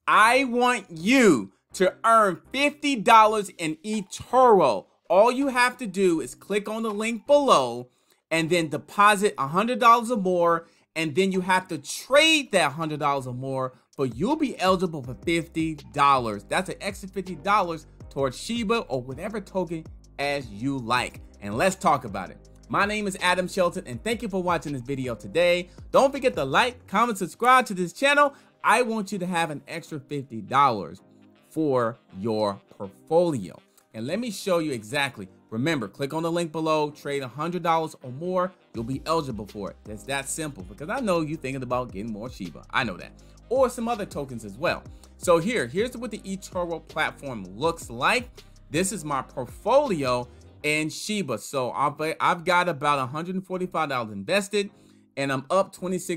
I want you to earn $50 in eToro. All you have to do is click on the link below and then deposit $100 or more, and then you have to trade that $100 or more, but you'll be eligible for $50. That's an extra $50 towards Shiba or whatever token as you like. And let's talk about it. My name is Adam Shelton, and thank you for watching this video today. Don't forget to like, comment, subscribe to this channel. I want you to have an extra $50 for your portfolio. And let me show you exactly. Remember, click on the link below, trade $100 or more, you'll be eligible for it. It's that simple, because I know you're thinking about getting more Shiba. I know that. Or some other tokens as well. So here's what the eToro platform looks like. This is my portfolio in Shiba. So I've got about $145 invested, and I'm up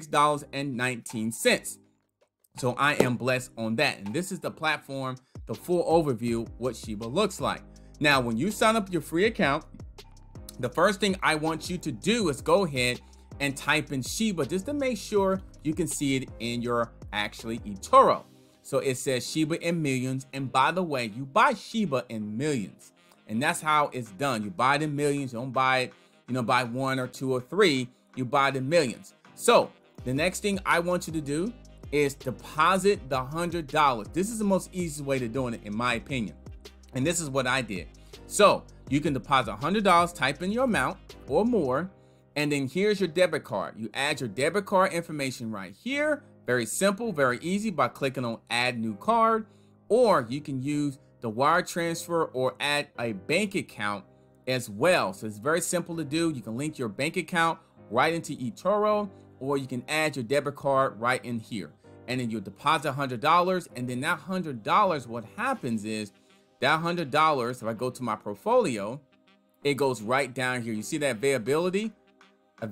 $26.19. So I am blessed on that. And this is the platform, the full overview, what Shiba looks like. Now, when you sign up your free account, the first thing I want you to do is go ahead and type in Shiba just to make sure you can see it in your actually eToro. So it says Shiba in millions. And by the way, you buy Shiba in millions. And that's how it's done. You buy it in millions. You don't buy it, buy one or two or three. You buy it in millions. So the next thing I want you to do is deposit the $100. This is the most easiest way to doing it, in my opinion. And this is what I did. So you can deposit $100, type in your amount or more, and then here's your debit card. You add your debit card information right here. Very simple, very easy, by clicking on add new card, or you can use the wire transfer or add a bank account as well. So it's very simple to do. You can link your bank account right into eToro, or you can add your debit card right in here. And then you deposit $100, and then that $100, what happens is that $100, if I go to my portfolio, it goes right down here. You see that available, that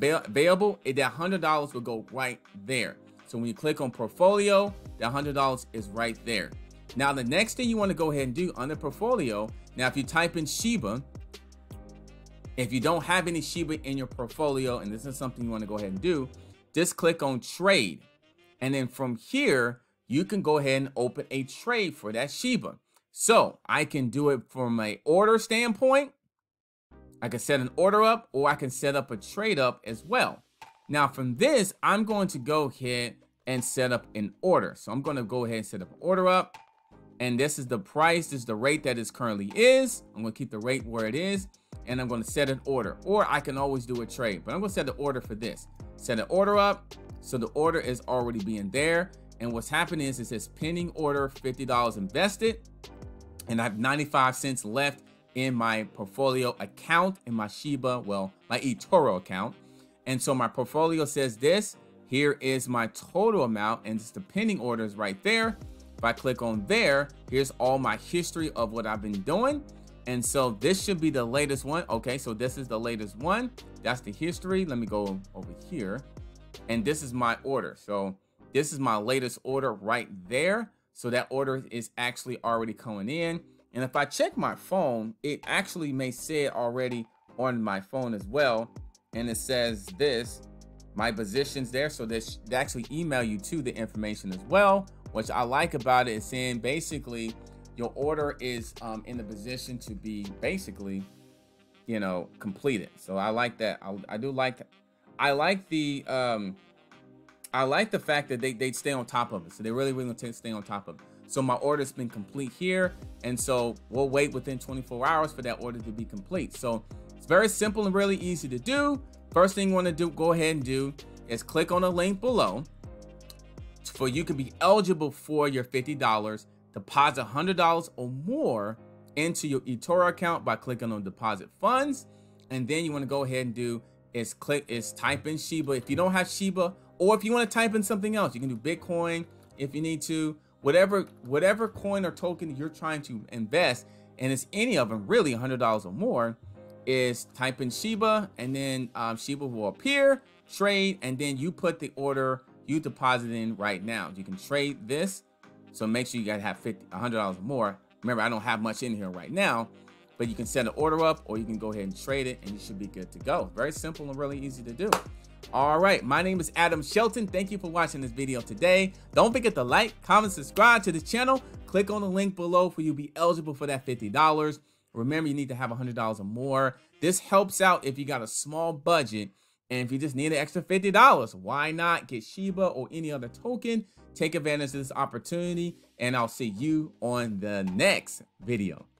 $100 will go right there. So when you click on portfolio, that $100 is right there. Now, the next thing you want to go ahead and do under portfolio, now if you type in Shiba, if you don't have any Shiba in your portfolio, and this is something you want to go ahead and do, just click on trade. And then from here, you can go ahead and open a trade for that Shiba. So I can do it from an order standpoint. I can set an order up, or I can set up a trade up as well. Now from this, I'm going to go ahead and set up an order. So I'm going to go ahead and set up an order up. And this is the price. This is the rate that it currently is. I'm going to keep the rate where it is. And I'm going to set an order. Or I can always do a trade. But I'm going to set the order for this. Set an order up. So the order is already being there. And what's happening is it says pending order, $50 invested. And I have 95 cents left in my portfolio account, in my Shiba, well, my eToro account. And so my portfolio says this. Here is my total amount, and it's the pending orders right there. If I click on there, here's all my history of what I've been doing. And so this should be the latest one. Okay, so this is the latest one. That's the history. Let me go over here. And this is my order. So this is my latest order right there. So that order is actually already coming in. And if I check my phone, it actually may say it already on my phone as well. And it says this, my positions there. So they actually email you to the information as well, which I like about it, is saying basically your order is in the position to be basically, completed. So I like that. I do like that. I like the fact that they stay on top of it. So they really stay on top of it. So my order's been complete here. And so we'll wait within 24 hours for that order to be complete. So it's very simple and really easy to do. First thing you want to do, go ahead and do, is click on the link below. For you can be eligible for your $50, deposit $100 or more into your eToro account by clicking on deposit funds. And then you want to go ahead and do is type in Shiba. If you don't have Shiba, or if you want to type in something else, you can do Bitcoin if you need to. Whatever coin or token you're trying to invest, and it's any of them really $100 or more, is type in Shiba, and then Shiba will appear, trade, and then you put the order you deposit in right now. You can trade this, so make sure you gotta have $100 or more. Remember, I don't have much in here right now, but you can set an order up, or you can go ahead and trade it, and you should be good to go. Very simple and really easy to do. All right, my name is Adam Shelton. Thank you for watching this video today. Don't forget to like, comment, subscribe to the channel. Click on the link below for you to be eligible for that $50. Remember, you need to have $100 or more. This helps out if you got a small budget, and if you just need an extra $50, why not get Shiba or any other token? Take advantage of this opportunity, and I'll see you on the next video.